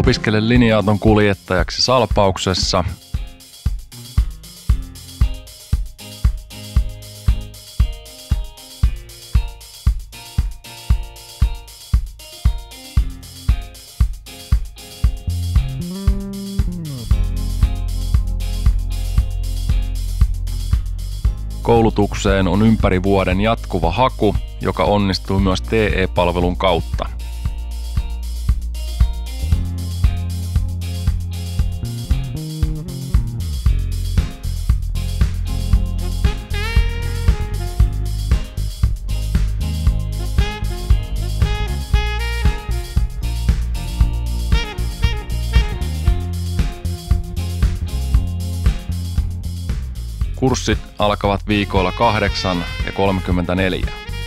Opiskele linja-auton kuljettajaksi Salpauksessa. Koulutukseen on ympäri vuoden jatkuva haku, joka onnistuu myös TE-palvelun kautta. Kurssit alkavat viikoilla 8 ja 34.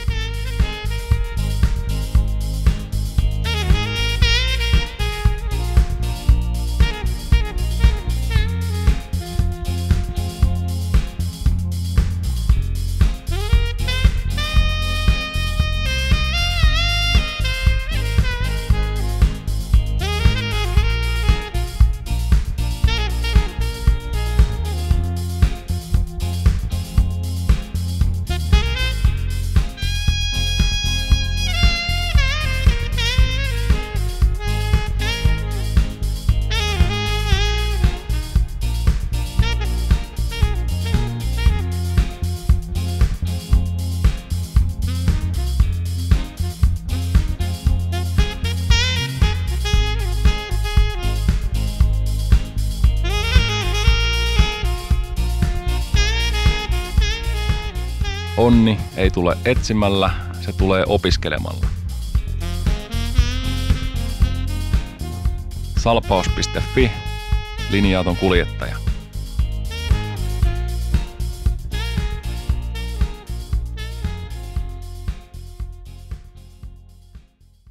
Onni ei tule etsimällä, se tulee opiskelemalla. Salpaus.fi, linja-auton kuljettaja.